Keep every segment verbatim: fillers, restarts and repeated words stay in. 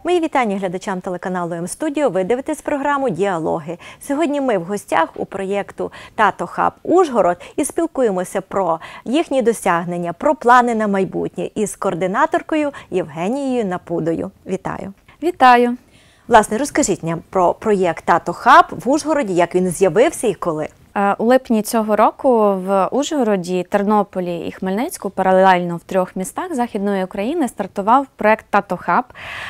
Мої вітання глядачам телеканалу М-студіо. Ви дивитесь програму «Діалоги». Сьогодні ми в гостях у проєкту «Тато Хаб Ужгород» і спілкуємося про їхні досягнення, про плани на майбутнє із координаторкою Євгенією Напудою. Вітаю! Вітаю! Власне, розкажіть нам про проєкт «Тато Хаб» в Ужгороді, як він з'явився і коли? У липні цього року в Ужгороді, Тернополі і Хмельницьку паралельно в трьох містах Західної України стартував проєкт «Тато Хаб».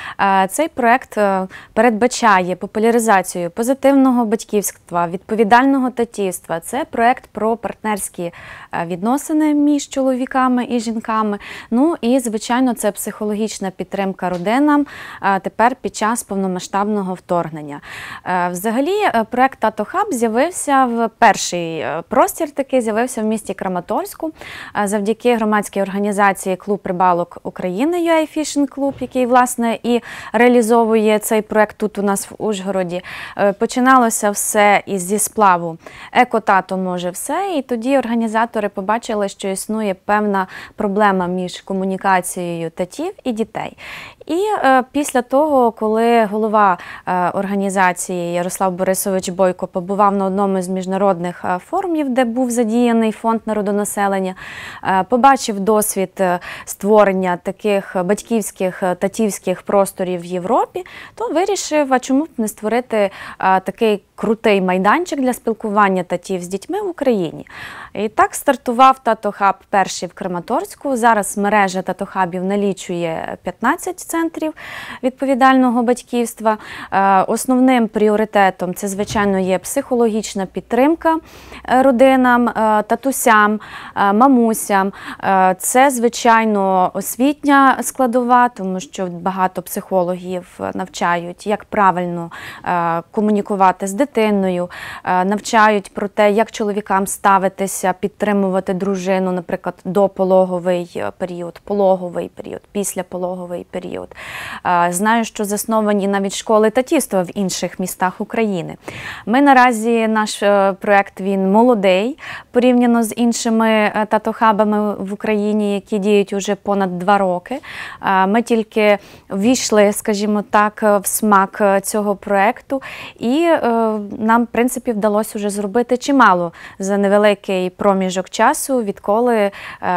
Цей проєкт передбачає популяризацію позитивного батьківства, відповідального татівства. Це проєкт про партнерські відносини між чоловіками і жінками. Ну і, звичайно, це психологічна підтримка родинам тепер під час повномасштабного вторгнення. Взагалі, проєкт «Тато Хаб» з'явився в Перший простір такий з'явився в місті Краматорську завдяки громадській організації «Клуб рибалок України» ю ей Fishing Club, який, власне, і реалізовує цей проєкт тут у нас в Ужгороді. Починалося все зі сплаву «Еко-тато може все», і тоді організатори побачили, що існує певна проблема між комунікацією татів і дітей. І е, після того, коли голова е, організації Ярослав Борисович Бойко побував на одному з міжнародних е, форумів, де був задіяний фонд народонаселення, е, побачив досвід е, створення таких батьківських, е, татівських просторів в Європі, то вирішив, а чому б не створити е, такий крутий майданчик для спілкування татів з дітьми в Україні. І так стартував «Тато Хаб» перший в Краматорську. Зараз мережа «Тато Хабів» налічує п'ятнадцять центрів відповідального батьківства. Основним пріоритетом це, звичайно, є психологічна підтримка родинам, татусям, мамусям. Це, звичайно, освітня складова, тому що багато психологів навчають, як правильно комунікувати з дитиною, навчають про те, як чоловікам ставитися, підтримувати дружину, наприклад, допологовий період, пологовий період, післяпологовий період. Знаю, що засновані навіть школи татівства в інших містах України. Ми наразі, наш проєкт, він молодий, порівняно з іншими тато-хабами в Україні, які діють уже понад два роки. Ми тільки ввійшли, скажімо так, в смак цього проєкту, і нам, в принципі, вдалося вже зробити чимало за невеликий проміжок часу, відколи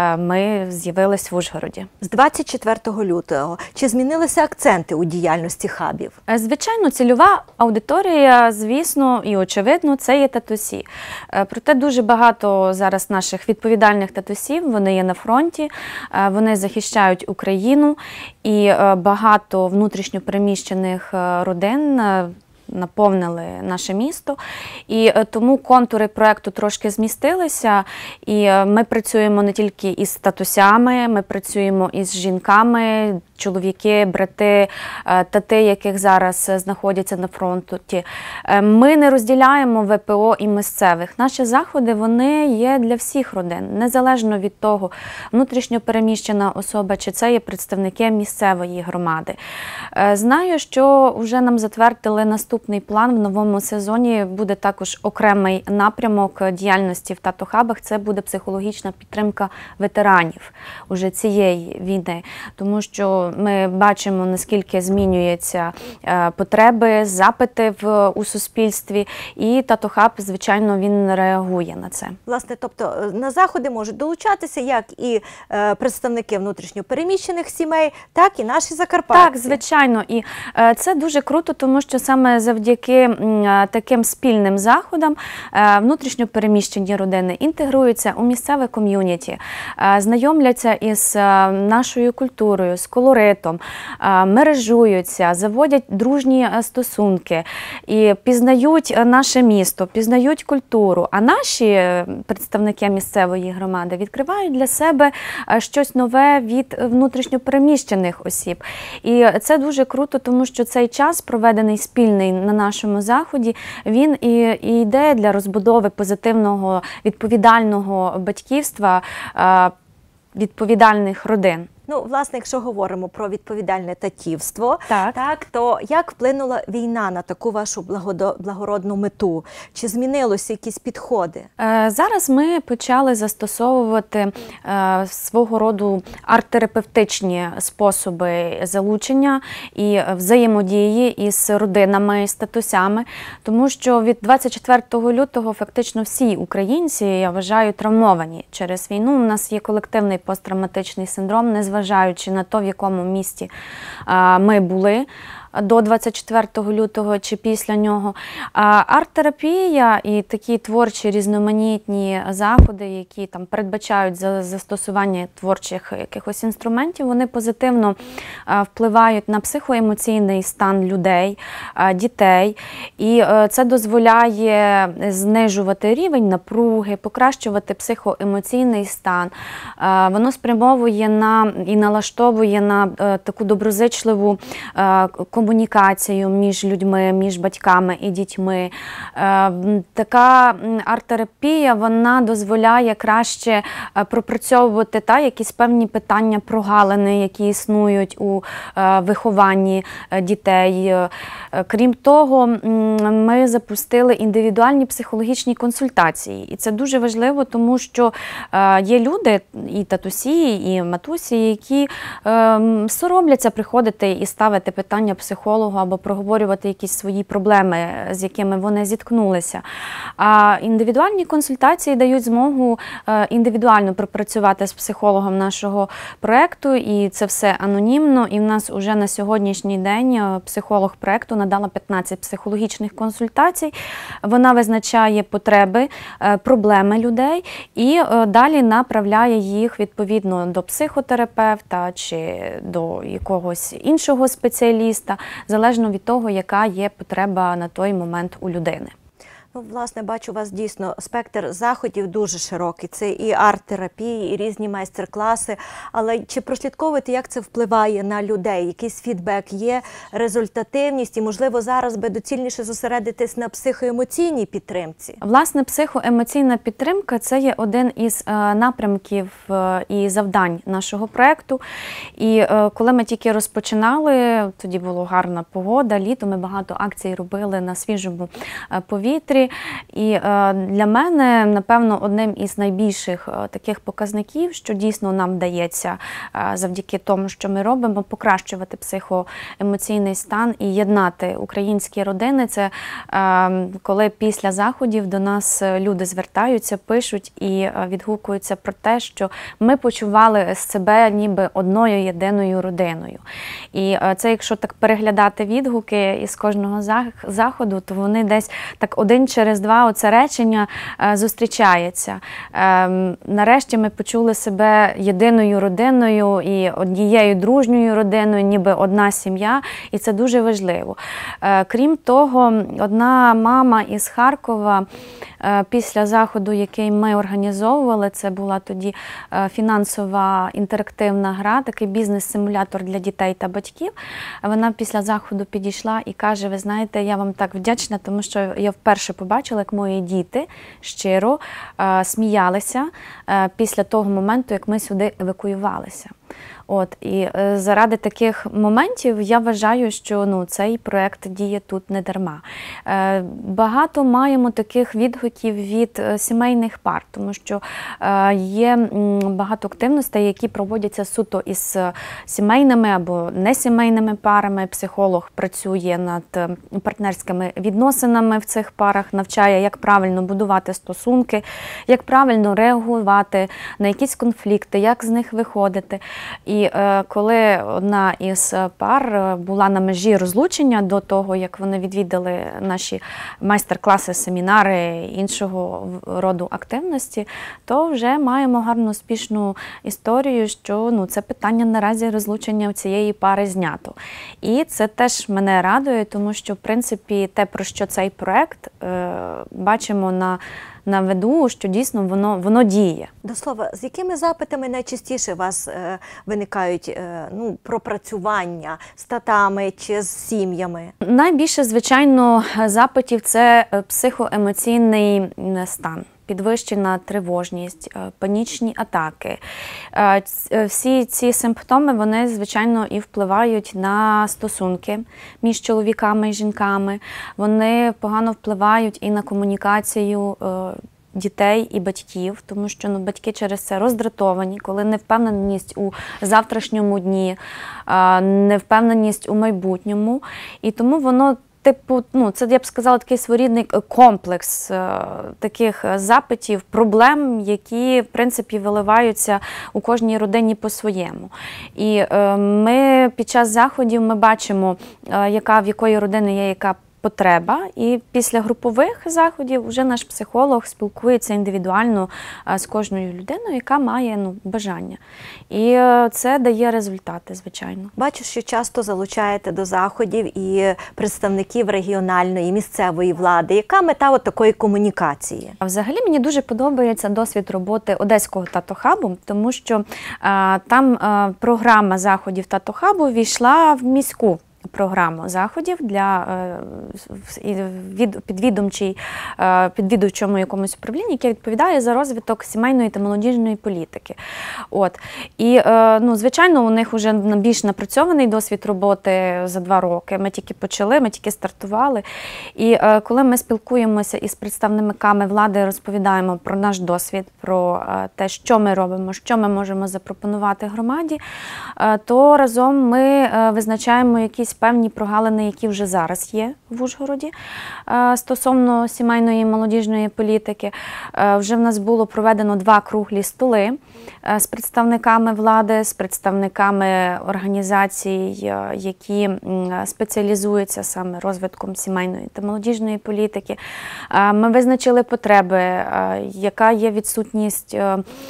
ми з'явились в Ужгороді. З двадцять четвертого лютого чи змінилися акценти у діяльності хабів? Звичайно, цільова аудиторія, звісно, і очевидно, це є татусі. Проте дуже багато зараз наших відповідальних татусів, вони є на фронті, вони захищають Україну, і багато внутрішньо переміщених родин наповнили наше місто, і тому контури проєкту трошки змістилися, і ми працюємо не тільки із татусями, ми працюємо із жінками, чоловіки, брати, тати, яких зараз знаходяться на фронті. Ми не розділяємо ве пе о і місцевих. Наші заходи, вони є для всіх родин, незалежно від того, внутрішньо переміщена особа, чи це є представники місцевої громади. Знаю, що вже нам затвердили наступний план в новому сезоні, буде також окремий напрямок діяльності в тато-хабах, це буде психологічна підтримка ветеранів уже цієї війни, тому що ми бачимо, наскільки змінюються потреби, запити в, у суспільстві, і «Тато Хаб», звичайно, він реагує на це. Власне, тобто на заходи можуть долучатися як і е, представники внутрішньопереміщених сімей, так і наші закарпатці. Так, звичайно. І е, це дуже круто, тому що саме завдяки е, таким спільним заходам е, внутрішньопереміщені родини інтегруються у місцеве ком'юніті, е, знайомляться із е, нашою культурою, з колоритом, мережуються, заводять дружні стосунки і пізнають наше місто, пізнають культуру. А наші представники місцевої громади відкривають для себе щось нове від внутрішньопереміщених осіб. І це дуже круто, тому що цей час, проведений спільний на нашому заході, він і, і йде для розбудови позитивного, відповідального батьківства, відповідальних родин. Ну, власне, якщо говоримо про відповідальне татівство, Так. так, то як вплинула війна на таку вашу благодо- благородну мету? Чи змінилися якісь підходи? Е, Зараз ми почали застосовувати е, свого роду арт-терапевтичні способи залучення і взаємодії із родинами, і статусями, тому що від двадцять четвертого лютого фактично всі українці, я вважаю, травмовані через війну. У нас є колективний посттравматичний синдром, незважаючи на те, в якому місті е, ми були до двадцять четвертого лютого чи після нього. А арт-терапія і такі творчі різноманітні заходи, які там передбачають за- застосування творчих якихось інструментів, вони позитивно а, впливають на психоемоційний стан людей, а, дітей. І е, це дозволяє знижувати рівень напруги, покращувати психоемоційний стан. А, Воно спрямовує на і налаштовує на е, таку доброзичливу е, комунікацію між людьми, між батьками і дітьми. Е, Така м, арт-терапія, вона дозволяє краще е, пропрацьовувати та, якісь певні питання, прогалини, які існують у е, вихованні е, дітей. Е, Крім того, м, ми запустили індивідуальні психологічні консультації. І це дуже важливо, тому що е, є люди, і татусі, і матусі, які е, м, соромляться приходити і ставити питання психологу або проговорювати якісь свої проблеми, з якими вони зіткнулися. А індивідуальні консультації дають змогу е, індивідуально пропрацювати з психологом нашого проєкту, і це все анонімно. І в нас уже на сьогоднішній день е, психолог проєкту надала п'ятнадцять психологічних консультацій. Вона визначає потреби, е, проблеми людей і е, далі направляє їх відповідно до психотерапевта чи до якогось іншого спеціаліста, залежно від того, яка є потреба на той момент у людини. Ну, власне, бачу, у вас дійсно спектр заходів дуже широкий. Це і арт-терапії, і різні майстер-класи. Але чи прослідковуєте, як це впливає на людей? Якийсь фідбек є, результативність? І, можливо, зараз би доцільніше зосередитись на психоемоційній підтримці? Власне, психоемоційна підтримка – це є один із е, напрямків е, і завдань нашого проєкту. І е, коли ми тільки розпочинали, тоді була гарна погода, літо, ми багато акцій робили на свіжому е, повітрі. І е, для мене, напевно, одним із найбільших е, таких показників, що дійсно нам вдається е, завдяки тому, що ми робимо, покращувати психоемоційний стан і єднати українські родини. Це е, коли після заходів до нас люди звертаються, пишуть і е, відгукуються про те, що ми почували себе ніби одною єдиною родиною. І е, це, якщо так переглядати відгуки із кожного зах- заходу, то вони десь так один через два оце речення е, зустрічається. Е, нарешті ми почули себе єдиною родиною і однією дружньою родиною, ніби одна сім'я, і це дуже важливо. Е, крім того, одна мама із Харкова е, після заходу, який ми організовували, це була тоді е, фінансова інтерактивна гра, такий бізнес-симулятор для дітей та батьків. Вона після заходу підійшла і каже: ви знаєте, я вам так вдячна, тому що я вперше побачила, як мої діти щиро е, сміялися е, після того моменту, як ми сюди евакуювалися. От, і е, заради таких моментів я вважаю, що ну, цей проєкт діє тут не дарма. Е, багато маємо таких відгуків від е, сімейних пар, тому що е, є м, багато активностей, які проводяться суто із е, сімейними або несімейними парами. Психолог працює над е, партнерськими відносинами в цих парах, навчає, як правильно будувати стосунки, як правильно реагувати на якісь конфлікти, як з них виходити. І е, коли одна із пар була на межі розлучення до того, як вони відвідали наші майстер-класи, семінари іншого роду активності, то вже маємо гарну успішну історію, що ну, це питання наразі розлучення цієї пари знято. І це теж мене радує, тому що, в принципі, те, про що цей проєкт, е, бачимо на на виду, що дійсно воно, воно діє. До слова, з якими запитами найчастіше у вас е, виникають е, ну, пропрацювання з татами чи з сім'ями? Найбільше, звичайно, запитів – це психоемоційний стан. підвищена тривожність, панічні атаки. Всі ці симптоми, вони, звичайно, і впливають на стосунки між чоловіками і жінками. Вони погано впливають і на комунікацію дітей і батьків, тому що ну, батьки через це роздратовані, коли невпевненість у завтрашньому дні, невпевненість у майбутньому. І тому воно Типу, ну, це, я б сказала, такий своєрідний комплекс е, таких запитів, проблем, які, в принципі, виливаються у кожній родині по-своєму. І е, ми під час заходів ми бачимо, е, яка, в якої родини є яка потреба, і після групових заходів вже наш психолог спілкується індивідуально з кожною людиною, яка має ну, бажання. І це дає результати, звичайно. Бачу, що часто залучаєте до заходів і представників регіональної, місцевої влади. Яка мета от такої комунікації? Взагалі мені дуже подобається досвід роботи Одеського татохабу, тому що а, там а, програма заходів татохабу війшла в міську програму заходів для від, підвідомчій, підвідувачому якомусь управлінні, яке відповідає за розвиток сімейної та молодіжної політики. От. І, ну, звичайно, у них вже більш напрацьований досвід роботи за два роки. Ми тільки почали, ми тільки стартували. І коли ми спілкуємося із представниками влади, розповідаємо про наш досвід, про те, що ми робимо, що ми можемо запропонувати громаді, то разом ми визначаємо якісь певні прогалини, які вже зараз є в Ужгороді стосовно сімейної і молодіжної політики. Вже в нас було проведено два круглі столи з представниками влади, з представниками організацій, які спеціалізуються саме розвитком сімейної та молодіжної політики. Ми визначили потреби, яка є відсутність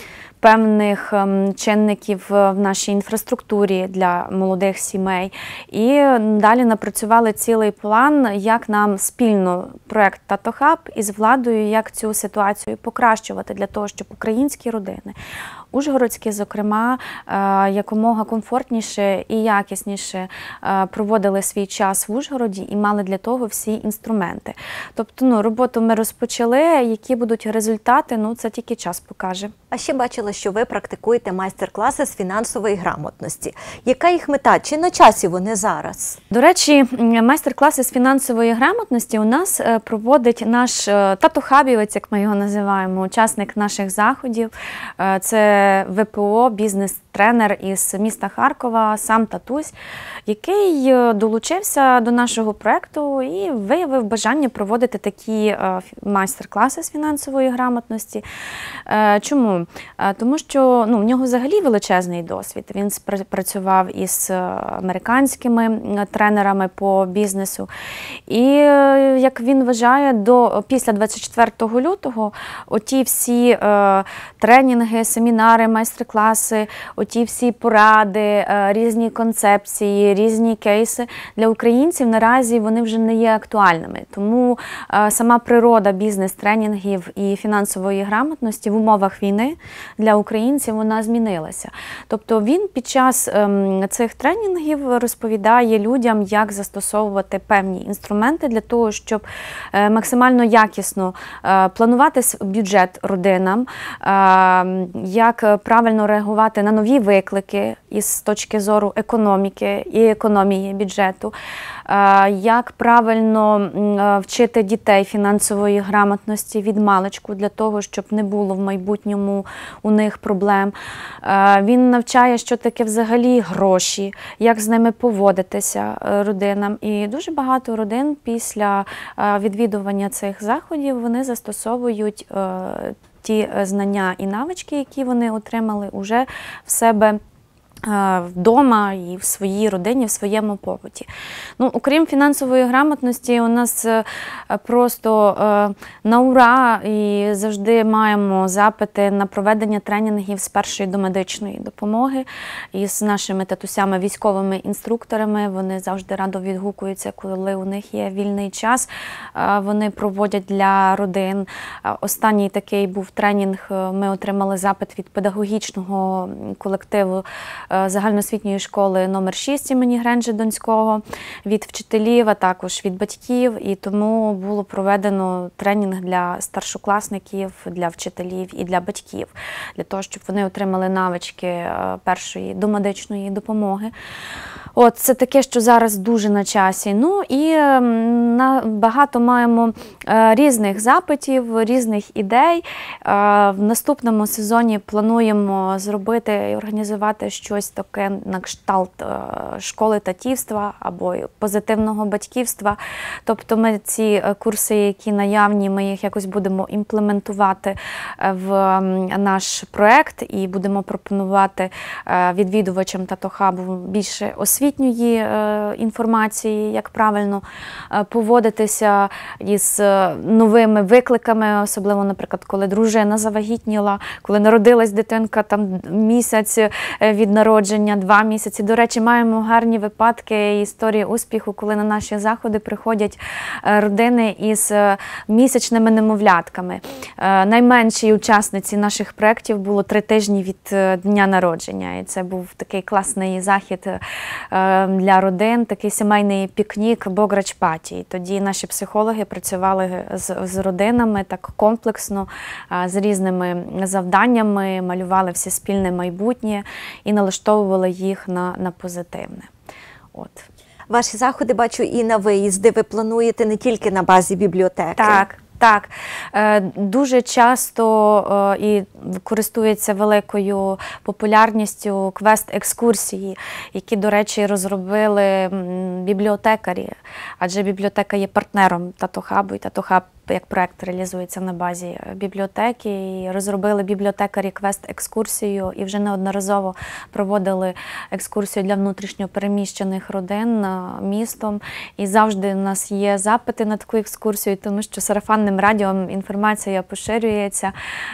певних чинників в нашій інфраструктурі для молодих сімей. І далі напрацювали цілий план, як нам спільно проєкт «Татохаб» із владою, як цю ситуацію покращувати для того, щоб українські родини, ужгородські, зокрема, якомога комфортніше і якісніше проводили свій час в Ужгороді і мали для того всі інструменти. Тобто, ну, роботу ми розпочали, які будуть результати, ну, це тільки час покаже. А ще бачила, що ви практикуєте майстер-класи з фінансової грамотності. Яка їх мета? Чи на часі вони зараз? До речі, майстер-класи з фінансової грамотності у нас проводить наш татохабівець, як ми його називаємо, учасник наших заходів. Це ве пе о, бізнес-тренер із міста Харкова, сам татусь, який долучився до нашого проєкту і виявив бажання проводити такі майстер-класи з фінансової грамотності. Чому? Тому що ну, в нього взагалі величезний досвід. Він працював із американськими тренерами по бізнесу. І, як він вважає, до, після двадцять четвертого лютого оті всі е, тренінги, семінари, майстер-класи, оті всі поради, е, різні концепції, різні кейси для українців наразі вони вже не є актуальними. Тому е, сама природа бізнес-тренінгів і фінансової грамотності в умовах війни для українців вона змінилася. Тобто він під час ем, цих тренінгів розповідає людям, як застосовувати певні інструменти для того, щоб е, максимально якісно е, планувати бюджет родинам, е, як правильно реагувати на нові виклики із точки зору економіки і економії бюджету, е, як правильно е, вчити дітей фінансової грамотності від маличку для того, щоб не було в майбутньому у них проблем. Він навчає, що таке взагалі гроші, як з ними поводитися родинам. І дуже багато родин після відвідування цих заходів вони застосовують ті знання і навички, які вони отримали уже в себе вдома і в своїй родині, в своєму побуті. Ну, окрім фінансової грамотності, у нас просто на ура і завжди маємо запити на проведення тренінгів з першої домедичної допомоги із нашими татусями, військовими інструкторами. Вони завжди радо відгукуються, коли у них є вільний час. Вони проводять для родин. Останній такий був тренінг, ми отримали запит від педагогічного колективу загальноосвітньої школи номер шість імені Гренджі Донського, від вчителів, а також від батьків. І тому було проведено тренінг для старшокласників, для вчителів і для батьків, для того, щоб вони отримали навички першої домедичної допомоги. От, це таке, що зараз дуже на часі. Ну і на, багато маємо е, різних запитів, різних ідей. Е, в наступному сезоні плануємо зробити і організувати щось таке на кшталт е, школи татівства або позитивного батьківства. Тобто ми ці курси, які наявні, ми їх якось будемо імплементувати в наш проект і будемо пропонувати е, відвідувачам Татохабу більше освіти, освітньої інформації, як правильно поводитися із новими викликами, особливо, наприклад, коли дружина завагітніла, коли народилась дитинка, там місяць від народження, два місяці. До речі, маємо гарні випадки і історії успіху, коли на наші заходи приходять родини із місячними немовлятками. Найменшій учасниці наших проєктів було три тижні від дня народження. І це був такий класний захід для родин, такий сімейний пікнік, бограч-паті. Тоді наші психологи працювали з, з родинами так комплексно, з різними завданнями, малювали все спільне майбутнє і налаштовували їх на, на позитивне. От. Ваші заходи, бачу, і на виїзди ви плануєте не тільки на базі бібліотеки. Так. Так, дуже часто і користується великою популярністю квест-екскурсії, які, до речі, розробили бібліотекарі, адже бібліотека є партнером Татохабу, і Татохаб як проект реалізується на базі бібліотеки. І розробили бібліотекарі квест-екскурсію і вже неодноразово проводили екскурсію для внутрішньо переміщених родин містом. І завжди у нас є запити на таку екскурсію, тому що сарафанним радіо інформація поширюється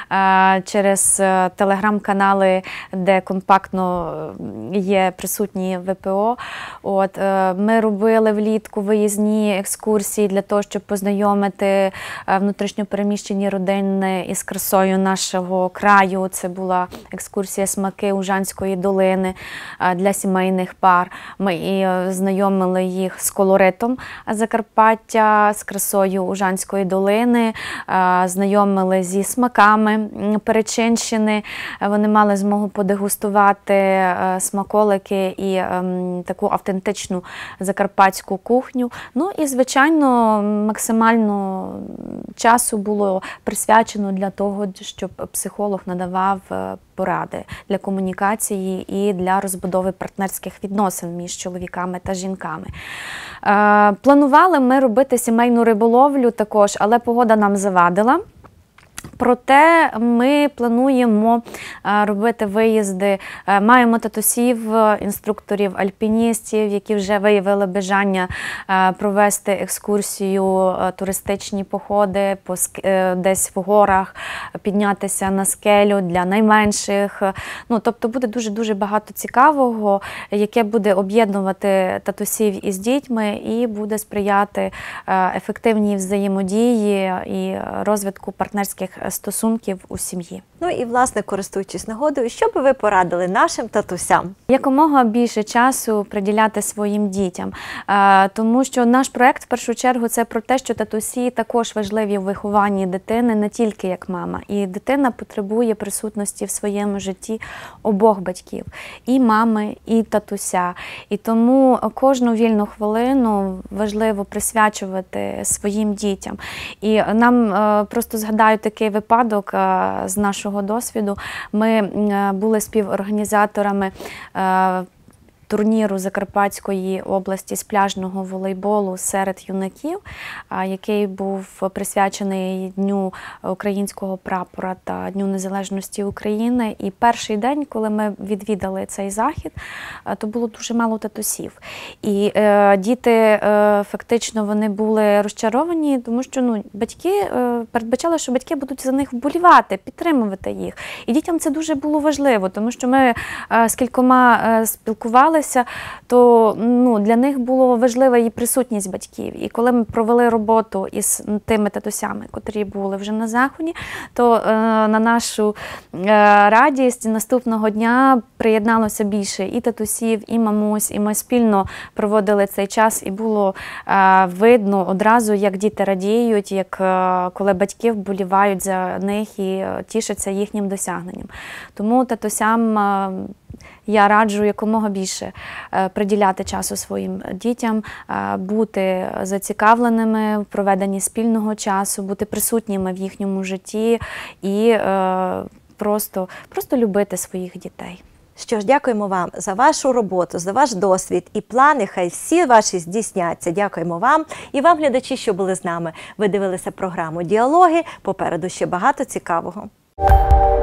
через телеграм-канали, де компактно є присутні ве пе о. От, ми робили влітку виїзні екскурсії для того, щоб познайомити внутрішньо переміщені родини із красою нашого краю. Це була екскурсія «Смаки Ужанської долини» для сімейних пар. Ми і знайомили їх з колоритом Закарпаття, з красою Ужанської долини, знайомили зі смаками Перечинщини. Вони мали змогу подегустувати смаколики і таку автентичну закарпатську кухню. Ну і, звичайно, максимально часу було присвячено для того, щоб психолог надавав поради для комунікації і для розбудови партнерських відносин між чоловіками та жінками. Планували ми робити сімейну риболовлю також, але погода нам завадила. Проте ми плануємо робити виїзди, маємо татусів, інструкторів, альпіністів, які вже виявили бажання провести екскурсію, туристичні походи десь в горах, піднятися на скелю для найменших. Ну, тобто буде дуже-дуже багато цікавого, яке буде об'єднувати татусів із дітьми і буде сприяти ефективній взаємодії і розвитку партнерських стосунків у сім'ї. Ну і, власне, користуючись нагодою, що би ви порадили нашим татусям? Якомога більше часу приділяти своїм дітям. Тому що наш проєкт, в першу чергу, це про те, що татусі також важливі в вихованні дитини, не тільки як мама. І дитина потребує присутності в своєму житті обох батьків. І мами, і татуся. І тому кожну вільну хвилину важливо присвячувати своїм дітям. І нам просто згадаю такий випадок з нашого досвіду. Ми були співорганізаторами турніру Закарпатської області з пляжного волейболу серед юнаків, який був присвячений Дню українського прапора та Дню Незалежності України. І перший день, коли ми відвідали цей захід, то було дуже мало татусів. І е, діти е, фактично вони були розчаровані, тому що ну, батьки е, передбачали, що батьки будуть за них вболівати, підтримувати їх. І дітям це дуже було важливо, тому що ми е, з кількома е, спілкувалися, навчалися, то ну, для них було важлива і присутність батьків. І коли ми провели роботу із тими татусями, котрі були вже на Заході, то е, на нашу е, радість наступного дня приєдналося більше і татусів, і мамусь, і ми спільно проводили цей час, і було е, видно одразу, як діти радіють, як е, коли батьки вболівають за них і е, тішаться їхнім досягненням. Тому татусям е, я раджу якомога більше е, приділяти часу своїм дітям, е, бути зацікавленими в проведенні спільного часу, бути присутніми в їхньому житті і е, просто, просто любити своїх дітей. Що ж, дякуємо вам за вашу роботу, за ваш досвід і плани, хай всі ваші здійсняться. Дякуємо вам і вам, глядачі, що були з нами. Ви дивилися програму «Діалоги», попереду ще багато цікавого.